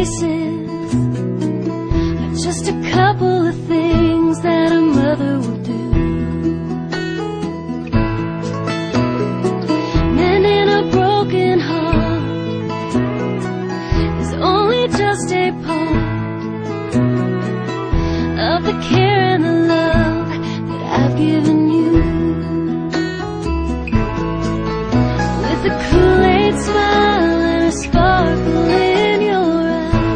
faces are just a couple of things that a mother will do. Mending a broken heart is only just a part of the care and the love that I've given you. With a Kool-Aid smile and a sparkle in your eye,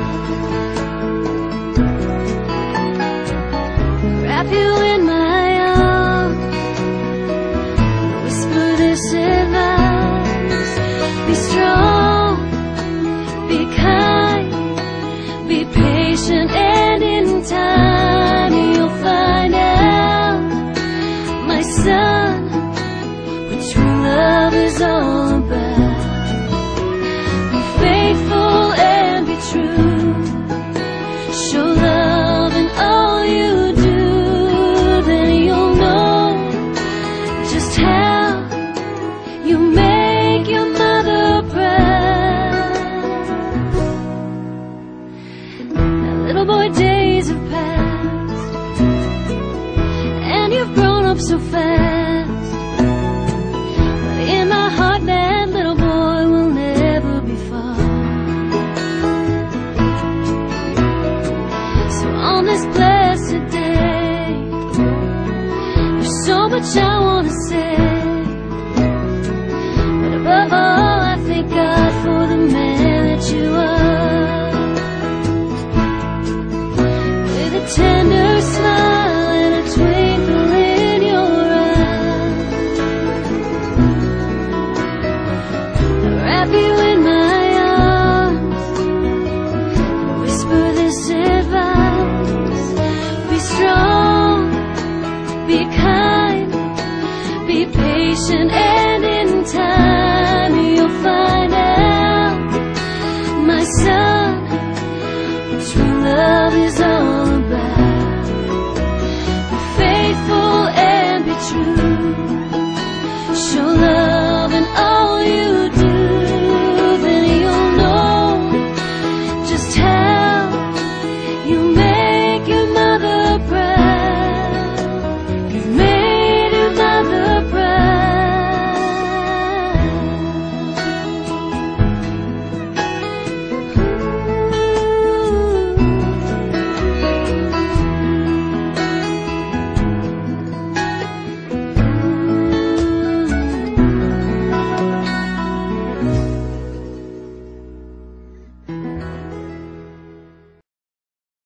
wrap you in my arms, whisper this advice: be strong, be kind, be patient, and in time you'll find out, my son, what true love is all about. Be faithful and be true, show love in all you do, then you'll know just how you make your mother proud. Now, little boy, days have passed, and you've grown up so fast, but in my heart that little boy will never be far. So on this blessed day, there's so much I want to say, but above all I thank God for the man that you are. With a tender smile